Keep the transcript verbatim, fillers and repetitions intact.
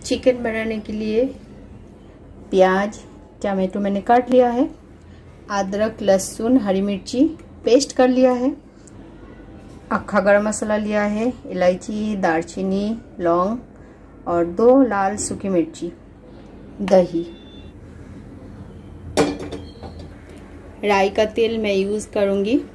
Chicken बनाने के लिए प्याज टमाटो मैंने काट लिया है, अदरक लहसुन हरी मिर्ची पेस्ट कर लिया है, अक्खा गरम मसाला लिया है, इलायची दालचीनी लौंग और दो लाल सूखी मिर्ची, दही, राई का तेल मैं यूज़ करूँगी।